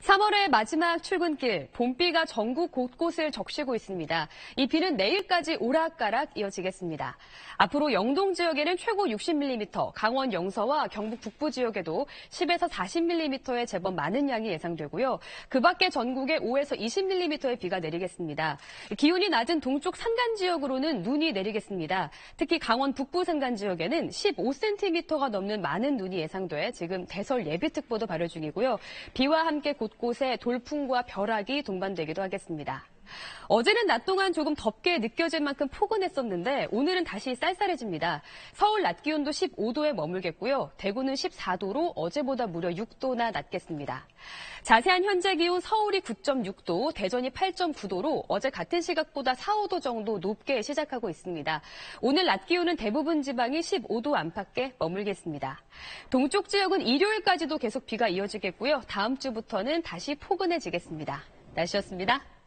3월의 마지막 출근길, 봄비가 전국 곳곳을 적시고 있습니다. 이 비는 내일까지 오락가락 이어지겠습니다. 앞으로 영동 지역에는 최고 60mm, 강원 영서와 경북 북부 지역에도 10에서 40mm의 제법 많은 양이 예상되고요. 그 밖에 전국에 5에서 20mm의 비가 내리겠습니다. 기온이 낮은 동쪽 산간 지역으로는 눈이 내리겠습니다. 특히 강원 북부 산간 지역에는 15cm가 넘는 많은 눈이 예상돼 지금 대설 예비특보도 발효 중이고요. 비와 함께 곳곳에 돌풍과 벼락이 동반되기도 하겠습니다. 어제는 낮 동안 조금 덥게 느껴질 만큼 포근했었는데 오늘은 다시 쌀쌀해집니다. 서울 낮 기온도 15도에 머물겠고요. 대구는 14도로 어제보다 무려 6도나 낮겠습니다. 자세한 현재 기온 서울이 9.6도, 대전이 8.9도로 어제 같은 시각보다 4, 5도 정도 높게 시작하고 있습니다. 오늘 낮 기온은 대부분 지방이 15도 안팎에 머물겠습니다. 동쪽 지역은 일요일까지도 계속 비가 이어지겠고요. 다음 주부터는 다시 포근해지겠습니다. 날씨였습니다.